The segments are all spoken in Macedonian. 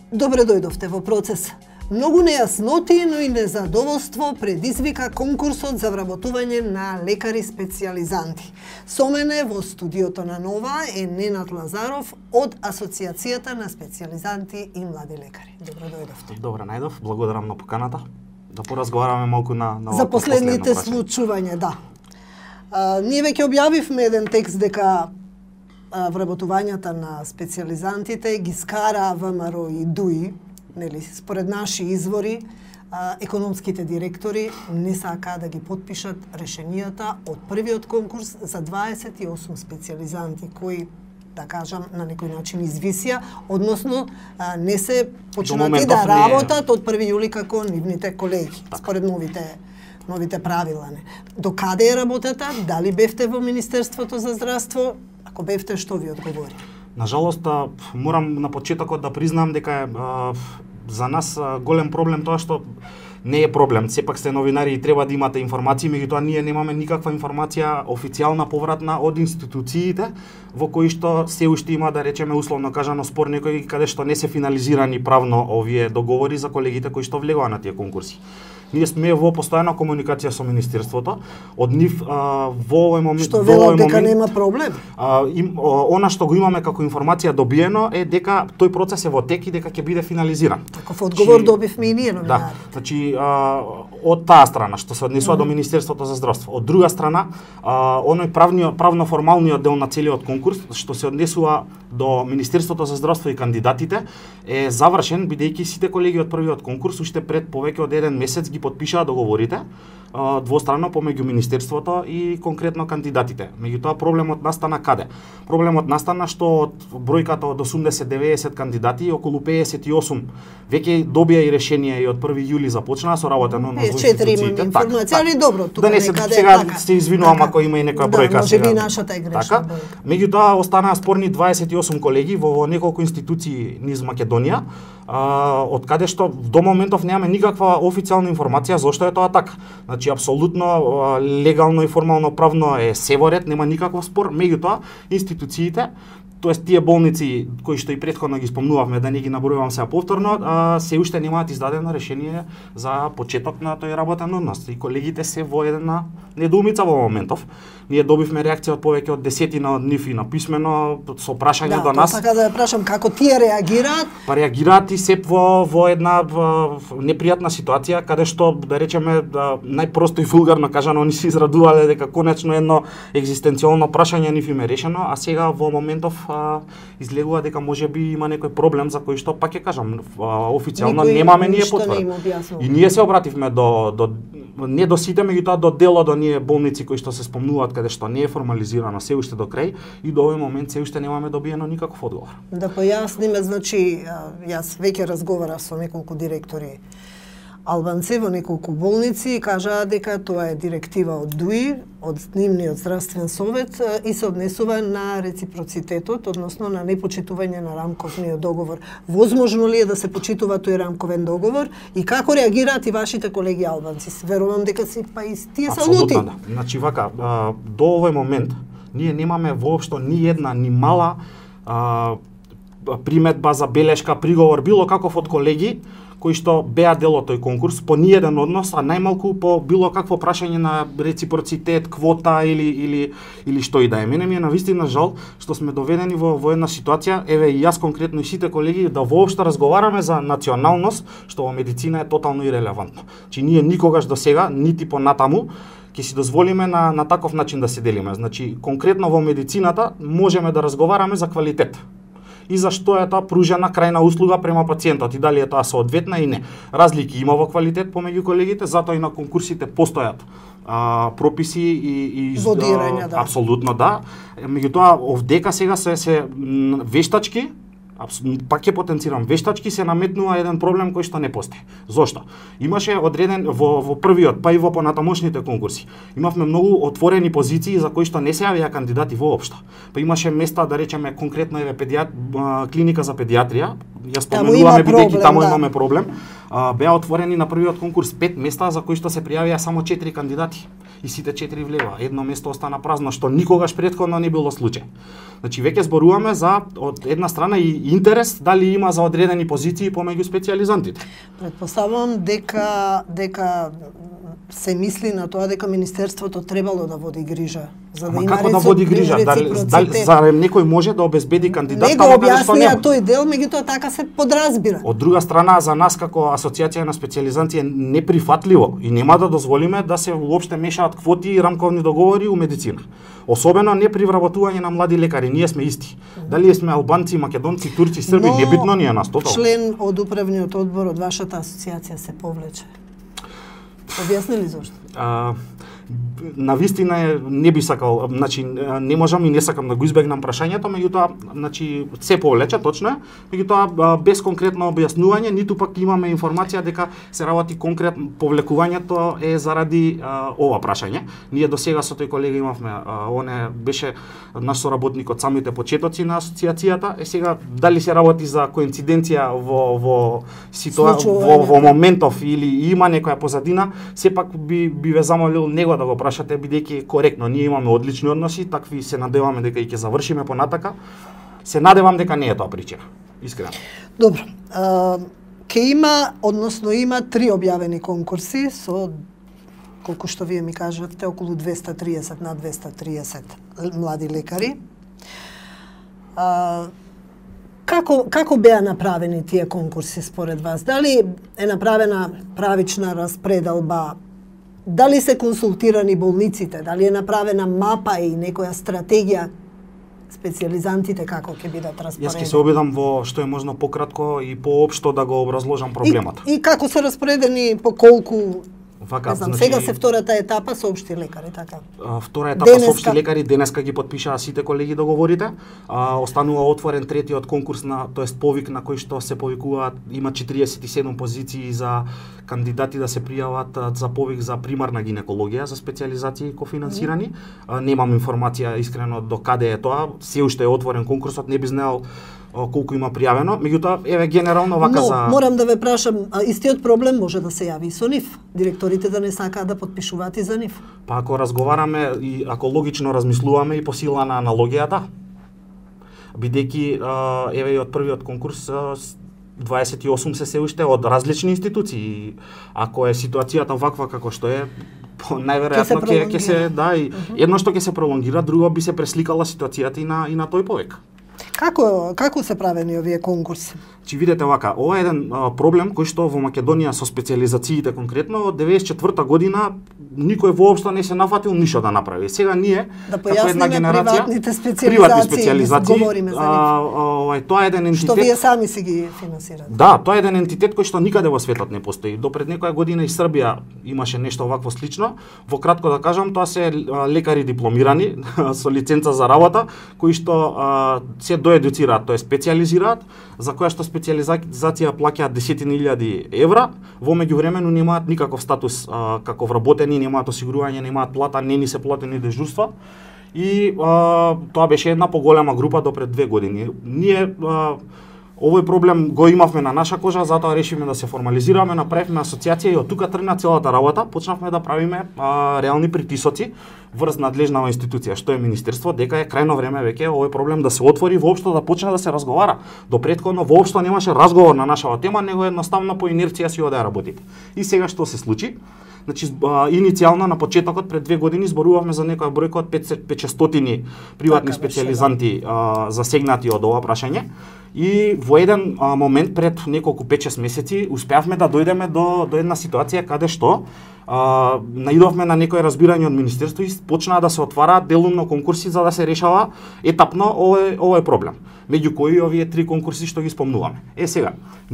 Добре дојдовте во процес. Многу нејасноти, но и незадоволство предизвика конкурсот за вработување на лекари специјализанти. Со мене во студиото на Нова е Ненад Лазаров од Асоциацијата на специјализанти и млади лекари. Добре дојдовте. Добре најдов, благодарам на поканата. Да поразговараме малку на за последните случувања, да. Ние веќе објавивме еден текст дека вработувањата на специјализантите ги скара ВМРО и ДУИ, нели, според наши извори, економските директори не сакаа да ги потпишат решенијата од првиот конкурс за 28 специјализанти кои, да кажам, на некој начин извисија, односно не се почнати да работат од 1 јули како нивните колеги, според новите правила. До каде е работата? Дали бевте во Министерството за здравство? Ако бевте, што ви одговори? Нажалост, морам на почетокот да признам дека е за нас голем проблем тоа што не е проблем. Сепак сте новинари и треба да имате информации, меѓутоа ние немаме никаква информација официјална повратна од институциите во кои што се уште има, да речеме условно кажано, спор некои каде што не се финализирани правно овие договори за колегите кои што влегува на тие конкурси. Ние сме во постојана комуникација со Министерството, од нив во овој момент... Што велат дека нема проблем? Она што го имаме како информација добиено е дека тој процес е во тек и дека ќе биде финализиран. Таков одговор добивме и ние новинари. Да, значи од таа страна што се однесува до Министерството за здравство. Од друга страна, оној правно-формалниот дел на целиот конкурс што се однесува до Министерството за здравство и кандидатите е завршен, бидејќи сите колеги од првиот конкурс уште пред повеќе од еден месец ги потпишаа договорите двостранно помеѓу Министерството и конкретно кандидатите. Меѓутоа проблемот настана каде? Проблемот настана што од бројката од 80-90 кандидати, околу 58 веќе добија и решение и од 1 јули започнаа со работа на институциите. Информација ли добро тука некаде сега се извинувам ако има и некоја бројка сега. Да, можеби нашата е грешна бројка. Меѓутоа останаа спорни 28 колеги во неколку институции низ Македонија, од каде што до моментов немаме никаква официјална информација зошто е тоа така. Значи апсолутно легално и формално правно е се во ред, нема никаков спор, меѓутоа институциите, тоест тие болници кои што и претходно ги спомнувавме, да не ги набројувам сега повторно, се уште немаат издадено решение за почеток на тој работен однос. И колегите се во една недоумица во моментов. Ние добивме реакција од повеќе од 10 од нив и на писмено со прашање до нас. Да, така да ја прашам како тие реагираат? Па реагираат и се во една непријатна ситуација каде што, да речеме, најпросто и вулгарно кажано, они се израдувале дека конечно едно екзистенцијално прашање нив им е решено, а сега во моментов излегува дека можеби има некој проблем за кој што, пак ќе кажам, официјално немаме ние потврда. И ние се обративме не до сите, меѓутоа до дел од оние болници кои што се спомнуваат каде што не е формализирано се уште до крај и до овој момент се уште немаме добиено никаков одговор. Да појасниме, значи јас веќе разговарав со неколку директори албанци во неколку болници и кажаа дека тоа е директива од ДУИ, од нивниот здравствен совет и се однесува на реципроцитетот, односно на непочитување на рамковниот договор. Возможно ли е да се почитува тој рамковен договор и како реагираат и вашите колеги албанци? Верувам дека си па и тие се лути. Апсолутно да. Значи вака, до овој момент ние немаме воопшто ни една ни мала приметба, забелешка, приговор, било каков од колеги кои што беа дел од тој конкурс по ниеден однос, а најмалку по било какво прашање на реципроцитет, квота или што и да е. Мене ми е навистина жал што сме доведени во една ситуација, еве и јас конкретно и сите колеги, да воопшто разговараме за националност, што во медицина е тотално ирелевантно. Чи ние никогаш до сега, нити понатаму, ќе си дозволиме на таков начин да се делиме. Значи, конкретно во медицината можеме да разговараме за квалитет и за што е тоа пружена крајна услуга према пациентот и дали е тоа соодветна и не. Разлики има во квалитет помеѓу колегите, затоа и на конкурсите постојат прописи и водирање, да. Апсолутно да. Меѓутоа овдека сега се вештачки, пак ќе потенцирам, вештачки се наметнува еден проблем кој што не постои. Зошто? Имаше одреден во првиот, па и во понатамошните конкурси. Имавме многу отворени позиции за кои што не се јавија кандидати воопшто. Па имаше места, да речеме конкретно еве клиника за педиатрија, ја споменуваме бидејќи таму имаме проблем. Беа отворени на првиот конкурс 5 места за кои што се пријавија само 4 кандидати. и сите 4 влева. Едно место остана празно, што никогаш претходно не било случај. Значи веќе зборуваме за од една страна и интерес дали има за одредени позиции помеѓу специјализантите. Предпоставувам дека се мисли на тоа дека Министерството требало да води грижа за да има како да води грижа? Дали зарем некој може да обезбеди кандидат не го објаснија тој дел, меѓутоа така се подразбира. Од друга страна, за нас како асоциација на специјализанти е неприфатливо и нема да дозволиме да се уопште мешаат квоти и рамковни договори у медицина. Особено не при вработување на млади лекари, ние сме исти. Дали сме албанци, македонци, турци, срби, небитно ни е нас тотално. Член од управниот одбор од вашата асоциација се повлече. Објасни ли зошто? На вистина не би сакал, значи не можам и не сакам да го избегнам прашањето, меѓутоа, значи се повлече, точно е, меѓутоа без конкретно објаснување, ниту пак имаме информација дека се работи конкретно повлекувањето е заради ова прашање. Ние досега со тој колега имавме, оне беше наш соработник од самите почетоци на асоциацијата, сега дали се работи за коинциденција во моментов или има некоја позадина, сепак би ве замолил него да го прашате, бидејќи коректно, ние имаме одлични односи, такви се надеваме дека и ќе завршиме понатака. Се надевам дека не е тоа причина, искрено. Добро. Ке има, односно има 3 објавени конкурси со колку што вие ми кажавте, околу 230 на 230 млади лекари. Како беа направени тие конкурси според вас? Дали е направена правична распределба? Дали се консултирани болниците? Дали е направена мапа и некоја стратегија? Специјализантите како ќе бидат распоредени? Јас ќе се обидам во што е можно пократко и поопшто да го образложам проблемот. И како се распоредени по колку? Вака, значи, сега се втората етапа со општи лекари, така? Втора етапа со општи лекари, денеска ги потпишаа сите колеги договорите. Останува отворен третиот конкурс тоест повик на кој што се повикуваат, има 47 позиции за кандидати да се пријават за повик за примарна гинекологија, за специјализации кофинансирани. Немам информација искрено до каде е тоа, се уште е отворен конкурсот, не би знаел колку има пријавено, меѓутоа еве генерално вака за... Но морам да ве прашам, истиот проблем може да се јави и со нив. Директорите да не сакаат да потпишуваат и за нив. Па ако разговараме и ако логично размислуваме и по сила на аналогијата, бидејќи еве и од првиот конкурс 28 се уште од различни институции. Ако е ситуацијата ваква како што е, најверојатно ќе се и едно што ќе се пролонгира, друго би се пресликала ситуацијата и на тој повик. Како се правени овие конкурси? Чи видите вака, ова е еден проблем кој што во Македонија со специјализациите конкретно од 94 година никој воопшто не се нафатил ништо да направи. Сега ние да како една генерација приватни специјализации говориме за нив. Тоа е еден ентитет што вие сами си ги финансирате. Да, тоа е еден ентитет кој што никаде во светот не постои. До пред некоја година и Србија имаше нешто вакво слично. Во кратко да кажам, тоа се лекари дипломирани со лиценца за работа кои што се доедуцираат, тоа е специјализираат, за која што специјализација плаќаат десетини илјади евра, во меѓувремено немаат никаков статус како вработени, немаат осигурување, немаат плата, не ни се платени дежурства. И тоа беше една поголема група до пред 2 години. Ние овој проблем го имавме на наша кожа, затоа решивме да се формализираме, направивме асоциација и од тука тргна целата работа, почнавме да правиме реални притисоци врз надлежнава институција, што е Министерство, дека е крајно време веќе овој проблем да се отвори, воопшто да почне да се разговара. До претходно воопшто немаше разговор на нашава тема, него едноставно по инерција си одеа работите. И сега што се случи? Значи, иницијално на почетокот пред 2 години зборувавме за некоја бројка од 500 приватни специјализанти засегнати од ова прашање. И во еден момент пред неколку 5-6 месеци успеавме да дојдеме до една ситуација каде што наидовме на некој разбирање од Министерство и почнаа да се отвараат делумно конкурси за да се решава етапно овој проблем. Меѓу кои овие 3 конкурси што ги спомнуваме. Сега,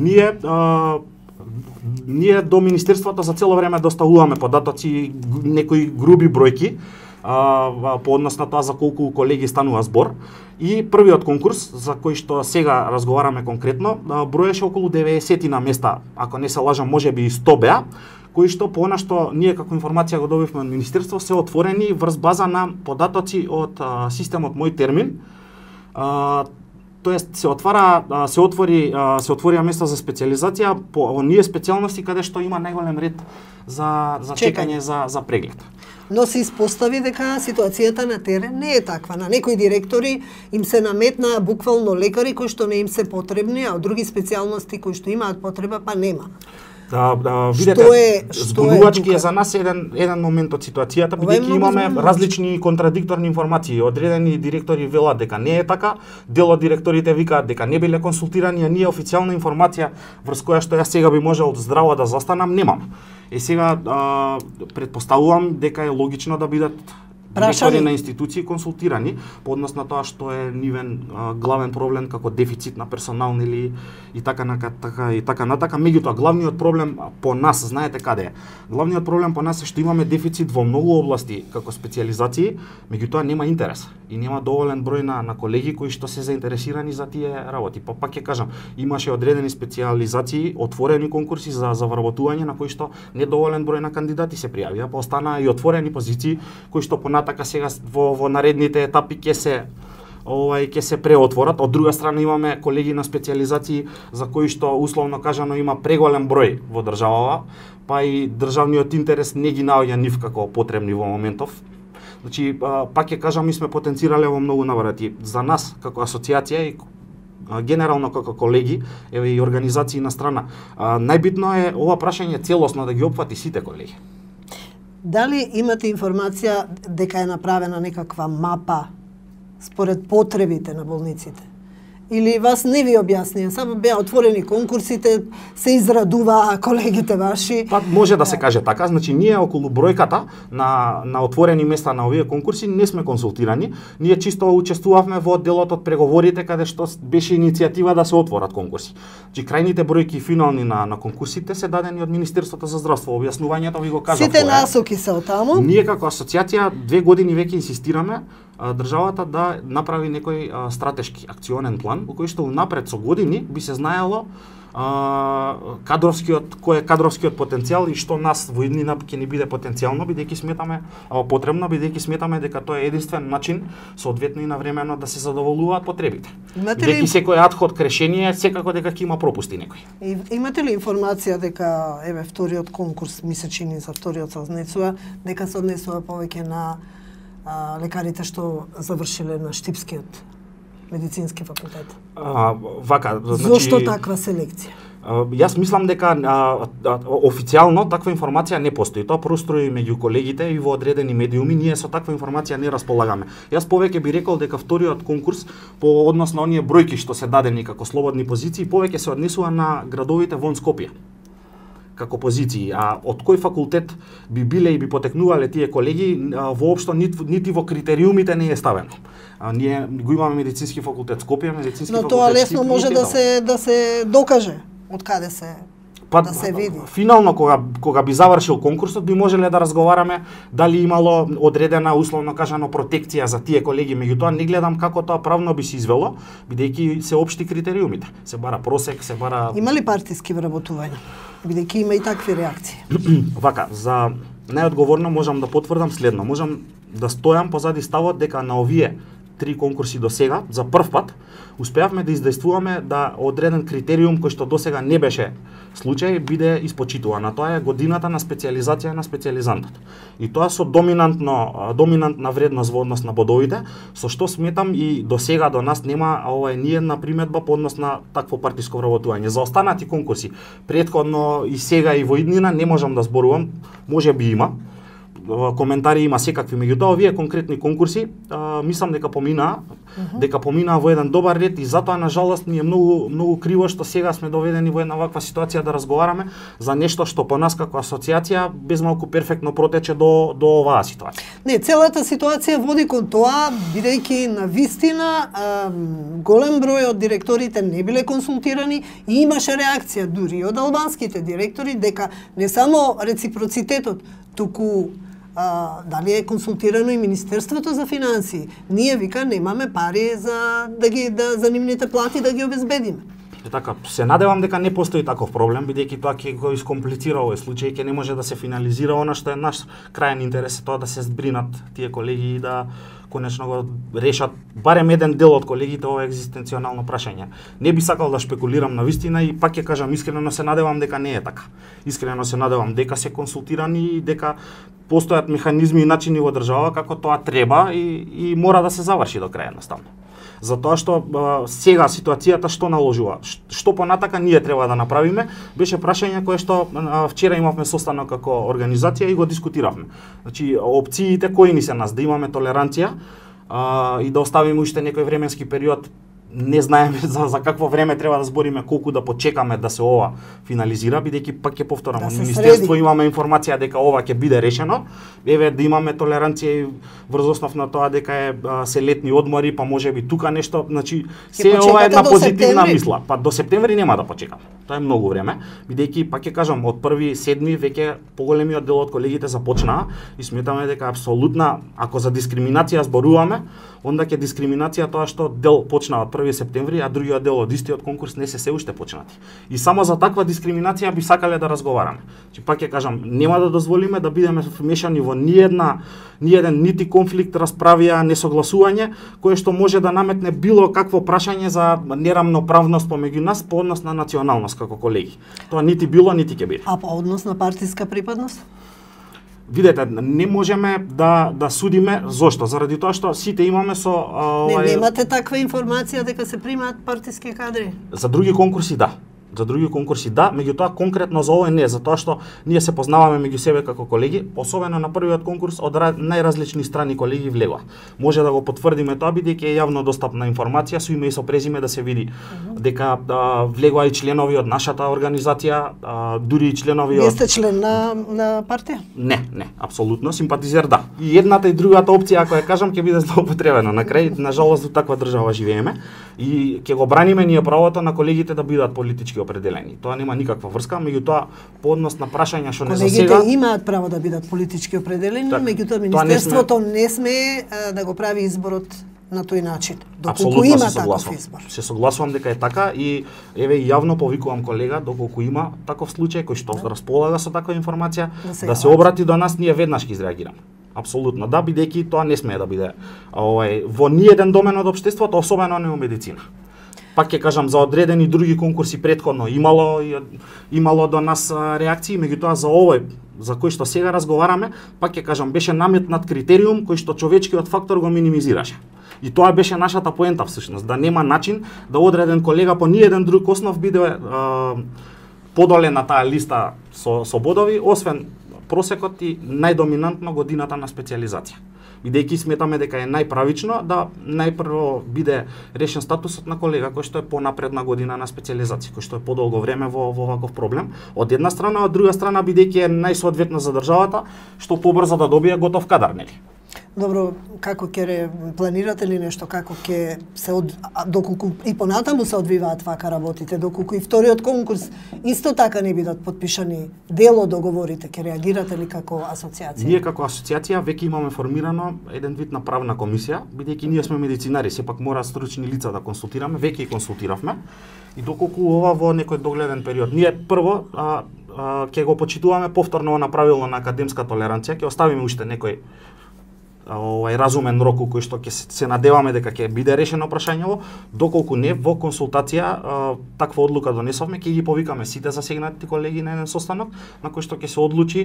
ние до Министерството за цело време доставуваме податоци, некои груби бројки, по однос на тоа за колку колеги станува збор. И првиот конкурс, за кој што сега разговараме конкретно, броеше околу 90 на места, ако не се лажам, можеби и 100 беа, кои што по она што ние како информација го добивме од Министерство се отворени врз база на податоци од системот Мој термин. Тоест се отворија места за специјализација по оние специјалности каде што има најголем ред за чекање за преглед. Но се испостави дека ситуацијата на терен не е таква. На некои директори им се наметнаа буквално лекари кои што не им се потребни, а од други специјалности кои што имаат потреба па нема. Видете, збунувачки е за нас еден момент од ситуацијата, бидејќи имаме различни контрадикторни информации. Одредени директори велат дека не е така, дел од директорите викаат дека не биле консултирани, а ние официјална информација врз која што јас сега би можел здраво да застанам немам. Сега претпоставувам дека е логично да бидат директори на институции консултирани по однос на тоа што е нивен главен проблем како дефицит на персонал или и така натака. Меѓутоа главниот проблем по нас, знаете каде е? Главниот проблем по нас е што имаме дефицит во многу области како специјализации, меѓутоа нема интерес и нема доволен број на колеги кои што се заинтересирани за тие работи. Па пак ќе кажам, имаше одредени специјализации, отворени конкурси за вработување на кои што недоволен број на кандидати се пријавија, па останаа и отворени позиции кои што така сега во наредните етапи ќе се преотворат. Од друга страна имаме колеги на специјализации за кои што условно кажано има преголем број во државава, па и државниот интерес не ги наоѓа нив како потребни во моментов. Значи, пак ќе кажам, ми сме потенцирале во многу наврати. За нас како асоциација и генерално како колеги, еве и организации на страна, најбитно е ова прашање целосно да ги опфати сите колеги. Дали имате информација дека е направена некаква мапа според потребите на болниците? Или вас не ви објаснија, само беа отворени конкурсите, се израдуваа колегите ваши? Па може да се каже така, значи ние околу бројката на отворени места на овие конкурси не сме консултирани, ние чисто учествувавме во делот од преговорите каде што беше иницијатива да се отворат конкурси. Значи крајните бројки финални на конкурсите се дадени од Министерството за здравство. Објаснувањето ви го кажав. Сите насоки се отаму. Ние како асоциација 2 години веќе инсистираме државата да направи некој стратешки акционен план во кој што унапред со години би се знаело кој е кадровскиот потенцијал и што нас во иднина ќе ни биде потенцијално, бидејќи сметаме потребно, бидејќи сметаме дека тоа е единствен начин соодветно и навремено да се задоволуваат потребите. Бидејќи секој адход решение секако дека ќе има пропусти некој. Имате ли информација дека еве вториот конкурс ми се чини за вториот се однесува, дека се однесува повеќе на лекарите што завршиле на Штипскиот медицински факултет? Значи, зошто таква селекција? Јас мислам дека официјално таква информација не постои. Тоа прострои меѓу колегите и во одредени медиуми, ние со таква информација не располагаме. Јас повеќе би рекол дека вториот конкурс по однос на оние бројки што се дадени како слободни позиции повеќе се однесува на градовите вон Скопје како позиции, а од кој факултет би биле и би потекнувале тие колеги, воопшто нити во критериумите не е ставено. Ние го имаме медицински факултет Скопје, медицински факултет. Но тоа лесно може да се докаже од каде се да се види. Финално кога би завршил конкурсот би можеле да разговараме дали имало одредена условно кажано протекција за тие колеги, меѓутоа не гледам како тоа правно би се извело, бидејќи се општи критериумите. Се бара просек, се бара. Има ли партиски вработувања? Бидејќи има и такви реакции. За најодговорно можам да потврдам следно. Можам да стојам позади ставот дека на овие 3 конкурси до сега, за прв пат, успеавме да издействуваме да одреден критериум кој што досега не беше случај биде испочитуван. Тоа е годината на специјализација на специјализантот. И тоа со доминантна вредност во однос на бодовите, со што сметам и до сега до нас нема ниедна приметба по однос на такво партиско вработување. За останати конкурси, претходно и сега и во иднина не можам да зборувам, може би има. Коментари има секакви, меѓутоа овие конкретни конкурси мислам дека поминаа во еден добар ред и затоа на жалост ми е многу криво што сега сме доведени во една ваква ситуација да разговараме за нешто што по нас како асоциација без малку перфектно протече до оваа ситуација. Не, целата ситуација води кон тоа, бидејќи на вистина голем број од директорите не биле консултирани и имаше реакција дури од албанските директори дека не само реципроцитетот, туку дали е консултирано и Министерството за финансии. Ние вика немаме пари за нивните плати да ги обезбедиме. Така, се надевам дека не постои таков проблем, бидејќи тоа ќе го искомплицира овој случај, ќе не може да се финализира она што е наш крајен интерес, тоа да се збринат тие колеги и да конечно го решат барем еден дел од колегите ова екзистенционално прашање. Не би сакал да шпекулирам на вистина и пак ќе кажам искрено се надевам дека не е така. Искрено се надевам дека се консултирани и дека постојат механизми и начини во држава како тоа треба и мора да се заврши до крај едноставно. Затоа што сега ситуацијата што наложува, што понатака ние треба да направиме, беше прашање кое што вчера имавме состанок како организација и го дискутиравме. Значи опциите кои ни се нас да имаме толеранција и да оставиме уште некој временски период. Не знаеме за какво време треба да збориме, колку да почекаме да се ова финализира, бидејќи пак ќе повторам, од министерство имаме информација дека ова ќе биде решено. Еве да имаме толеранција и врз основ на тоа дека се летни одмори, па можеби тука нешто, значи се ова е една позитивна мисла. Па до септември нема да почекаме. Тоа е многу време, бидејќи пак ќе кажам од 1.7 веќе поголемиот дел од колегите започнаа и сметаме дека апсолутна, ако за дискриминација зборуваме, онда ќе дискриминација тоа што дел почна од 1 септември, а другиот дел од истиот конкурс не се уште почнати. И само за таква дискриминација би сакале да разговараме. Чи пак ќе кажам, нема да дозволиме да бидеме вмешани во ни еден нити конфликт, расправија, несогласување, кое што може да наметне било какво прашање за нерамноправност помеѓу нас по однос на националност како колеги. Тоа нити било, нити ќе биде. А по однос на партиска припадност? Видете, не можеме да судиме зошто, заради тоа што сите имаме со немате таква информација дека се примаат партиски кадри. За други конкурси да. За други конкурси да, меѓутоа конкретно за овој не, затоа што ние се познаваме меѓу себе како колеги, особено на првиот конкурс од најразлични страни колеги влегоа. Може да го потврдиме тоа бидејќи е јавно достапна информација со име и со презиме да се види дека влегоа и членови од нашата организација, дури и членови од... Вие сте член на партија? Не, апсолутно симпатизер да. И едната и другата опција ако ја кажам ќе биде злоупотребена. На крај, на жалост, во таква држава живееме и ќе го браниме ние правото на колегите да бидат политички определени. Тоа нема никаква врска, меѓутоа по однос на прашања што не засега. Колегите имаат право да бидат политички определени, меѓутоа министерството не смее да го прави изборот на тој начин. Доколку има таков избор. Се согласувам дека е така и еве јавно повикувам колега доколку има таков случај кој што располага со таква информација да се обрати до нас, ние веднаш ќе изреагираме. Апсолутно да, бидејќи тоа не смее да биде во ниеден домен од општеството, особено не во медицина. Пак ќе кажам, за одредени други конкурси претходно имало до нас реакции, меѓутоа за овој за кој што сега разговараме, пак ќе кажам, беше наметнат критериум кој што човечкиот фактор го минимизираше. И тоа беше нашата поента всушност, да нема начин да одреден колега по ниеден друг основ биде подолен на таа листа со бодови, освен просекот и најдоминантно годината на специјализација. Бидејќи сметаме дека е најправично да најпрво биде решен статусот на колега кој што е понапредна година на специјализација, кој што е подолго време во ваков проблем. Од една страна, од друга страна бидејќи е најсоодветно за државата, што побрзо да добие готов кадар, нели? Добро, како ќе планирате ли нешто, како ќе се доколку и понатаму се одвиваат вака работите, доколку и вториот конкурс исто така не бидат подпишани дел од договорите, ќе реагирате ли како асоциација? Ние како асоциација веќе имаме формирано еден вид на правна комисија, бидејќи ние сме медицинари, сепак мора стручни лица да консултираме, веќе и консултиравме. И доколку ова во некој догледен период, ние прво ќе го почитуваме повторно на правило на академска толеранција, ќе оставиме уште некој разумен рок кој што ќе се надеваме дека ќе биде решено прашањево, доколку не во консултација таква одлука донесовме, ќе ги повикаме сите засегнати колеги на еден состанок на кој што ќе се одлучи,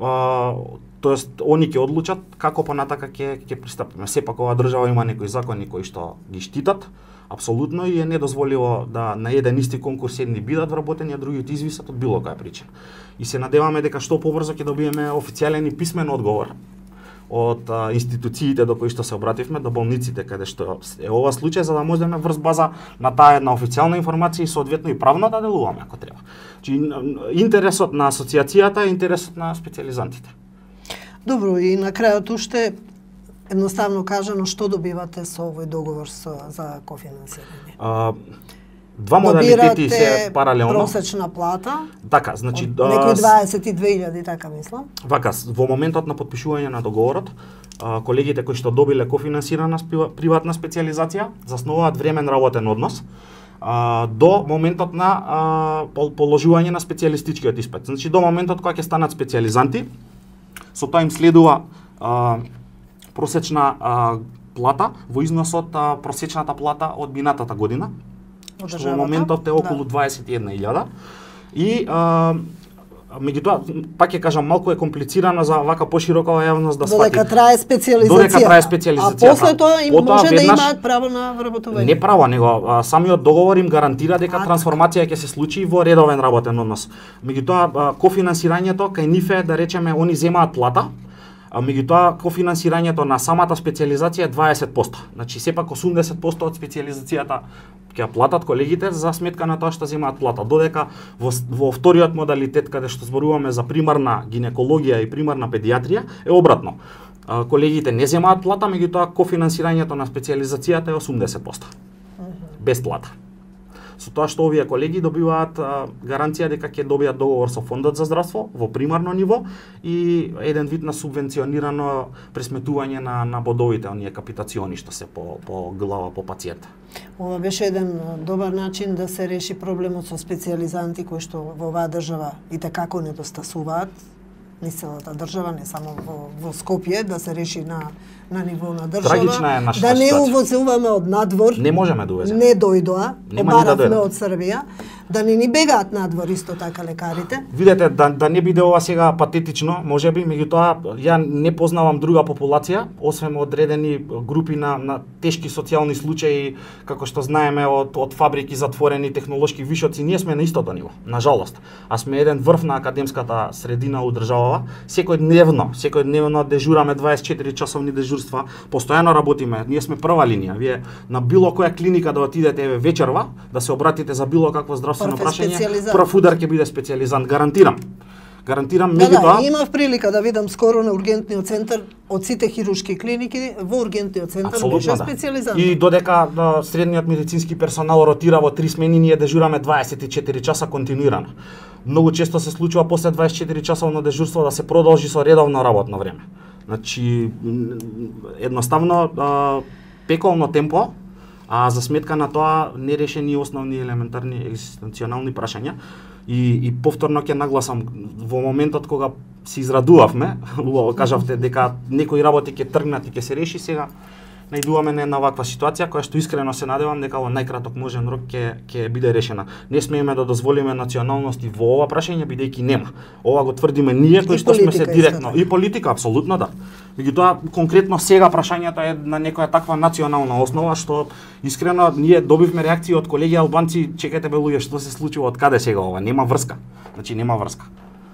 тоест они ќе одлучат како понатака ќе пристапиме. Сепак ова држава има некои закони кои што ги штитат апсолутно и е недозволиво да на еден исти конкурс едни бидат вработени, а другите извисат од било која причина. И се надеваме дека што побрзо ќе добиеме официјален и писмен одговор од институциите до кои што се обративме, до болниците каде што е ова случај, за да можеме врз база на таа една официјална информација и соодветно и правно да делуваме ако треба. Интересот на асоциацијата е интересот на специјализантите. Добро, и на крајот уште едноставно кажано што добивате со овој договор за кофинансирање? Два модалитети се паралелно. Просечна плата. Така, значи некои 22.000, така мислам. Вака, во моментот на подпишување на договорот, колегите кои што добиле кофинансирана приватна специјализација заснуваат времен работен однос до моментот на положување на специјалистичкиот испит. Значи до моментот кога ќе станат специјализанти, со тоа им следува просечна плата во износ од просечната плата од минатата година, што во моментов е околу 21.000. И меѓутоа, пак ќе кажам, малку е комплицирано за вака поширокава јавност да свати. Додека трае специализацијата. А после тоа им може да имаат право на вработување. Не право, него самиот договор им гарантира дека трансформација ќе се случи во редовен работен однос. Меѓутоа, кофинансирањето кај нив е, да речеме, они земаат плата, меѓутоа кофинансирањето на самата специализација е 20%. Значи сепак 80% од специализацијата ќе платат колегите за сметка на тоа што земаат плата. Додека во вториот модалитет каде што зборуваме за примарна гинекологија и примарна педиатрија е обратно. Колегите не земаат плата, меѓутоа кофинансирањето на специализацијата е 80%. Без плата. Со тоа што овие колеги добиваат гаранција дека ќе добијат договор со Фондот за здравство во примарно ниво и еден вид на субвенционирано пресметување на бодовите, оние капитациони што се по глава по пациент. Ова беше еден добар начин да се реши проблемот со специјализанти кои што во оваа држава и како недостасуваат, низ целата држава, не само во Скопје, да се реши на ниво на држава. Трагична е нашата да не ситуација. увозуваме од надвор. Не можеме да увеземе. Не дојдоа, обаравме да од Србија, да не ни бегаат надвор исто така лекарите. Видете, да не биде ова сега патетично, можеби, меѓутоа ја не познавам друга популација, освен одредени групи на тешки социјални случаи, како што знаеме од фабрики затворени, технолошки вишоци, ние сме на истото ниво, на жалост. А сме еден врв на академската средина у државава. Секојдневно дежураме 24 часовни дежурства, постојано работиме. Ние сме прва линија. Вие на било која клиника да отидете вечерва, да се обратите за било какво здравствено прашање, прв удар ќе биде специјализант, гарантирам. Да, имав прилика да видам скоро на ургентниот центар од сите хируршки клиники, во ургентниот центар беше специјализант. И додека средниот медицински персонал ротира во 3 смени, ние дежураме 24 часа континуирано. Многу често се случува после 24 часовно дежурство да се продолжи со редовно работно време. Значи, едноставно пеколно темпо, а за сметка на тоа нерешени основни елементарни екзистенционални прашања. И повторно ќе нагласам, во моментот кога се израдувавме, убаво кажавте дека некои работи ќе тргнат и ќе се реши, сега најдуваме на една ваква ситуација која што искрено се надевам дека во најкраток можен рок ќе биде решена. Не смееме да дозволиме националности во ова прашање бидејќи нема. Ова го тврдиме ние кои што сме се директно и политика апсолутно да. Меѓутоа конкретно сега прашањето е на некоја таква национална основа што искрено ние добивме реакции од колеги албанци, чекајте бе луѓе што се случува, од каде сега ова, нема врска. Значи нема врска.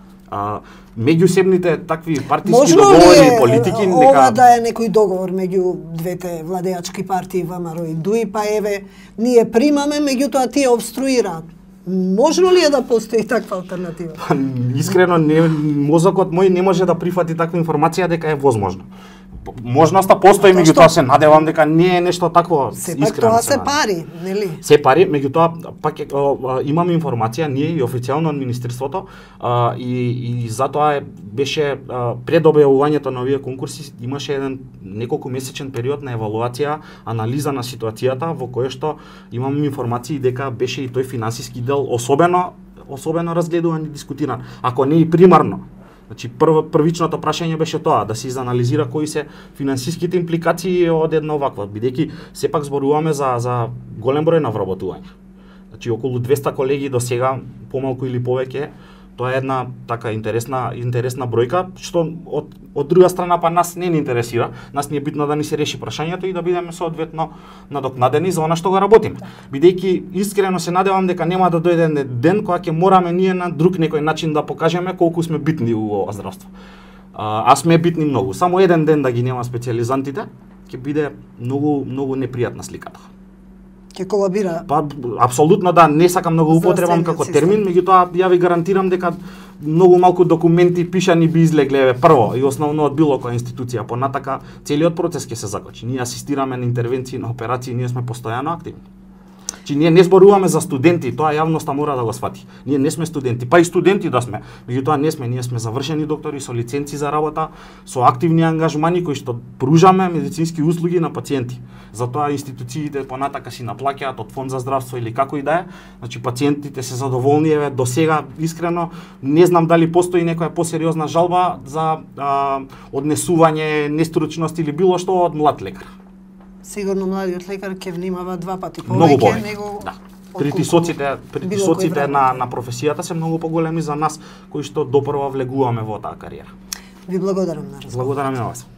Меѓусебните такви партиски договори и политики нека ова да е некој договор меѓу двете владеачки партии ВМРО и ДУИ, па еве ние примаме, меѓутоа тие обструираат. Можно ли е да постои таква алтернатива? Искрено мозокот мој не може да прифати таква информација дека е возможно. Можноста постои, меѓутоа се надевам дека не е нешто такво искрено. Сепак тоа се пари, нели? Се пари, меѓутоа пак имаме информација ние и официјално од министерството и затоа беше пред објавувањето на овие конкурси имаше еден неколку месечен период на евалуација, анализа на ситуацијата во која што имаме информации дека беше и тој финансиски дел особено разгледуван и дискутиран, ако не и примарно. Значи првичното прашање беше тоа, да се изанализира кои се финансиските импликации од едно вакво, бидејќи сепак зборуваме за голем број на вработување. Значи околу 200 колеги до сега, помалку или повеќе, тоа е една така интересна бројка, што од друга страна па нас не ни интересира. Нас не е битно да ни се реши прашањето и да бидеме соодветно надокнадени за она што го работиме. Бидејќи искрено се надевам дека нема да дојде ден кога ќе мораме ние на друг некој начин да покажеме колку сме битни во ова здравство. А сме битни многу. Само еден ден да ги нема специјализантите, ќе биде многу непријатна сликата. Ќе колабира. Па апсолутно да, не сакам да го употребам како термин, меѓутоа ја ви гарантирам дека многу малку документи пишани би излегле прво и основно од било која институција, понатака целиот процес ќе се закочи. Ние асистираме на интервенции, на операции, ние сме постојано активни. Чи ние не зборуваме за студенти, тоа јавноста мора да го свати. Ние не сме студенти, па и студенти да сме. Меѓутоа не сме, ние сме завршени доктори со лиценци за работа, со активни ангажмани кои што пружаме медицински услуги на пациенти. Затоа институциите понатака си наплаќаат од Фонд за здравство или како и да е. Значи пациентите се задоволни, еве до сега искрено не знам дали постои некоја посериозна жалба за однесување, нестручност или било што од млад лекар. сигурно младиот лекар ќе внимава 2 пати Многу повеќе повеќе. него. Да. отколку Притисоците било кој на професијата се многу поголеми за нас кои што допрва влегуваме во таа кариера. Ви благодарам на разговор. Благодарам и на вас.